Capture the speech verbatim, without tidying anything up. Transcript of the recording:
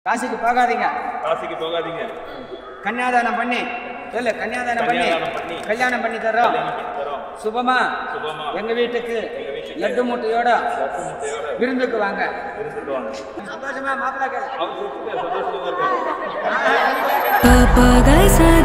காசிக்கு போகாதீங்க காசிக்கு போகாதீங்க கன்னியாதானம் பண்ணி சொல்லு கன்னியாதானம் பண்ணி கல்யாணம் பண்ணி தர்றோம் சுபமா எங்க வீட்டுக்கு லட்டு மூட்டையோட விருந்துக்கு வாங்க சந்தோஷமா மாப்பிள்ளை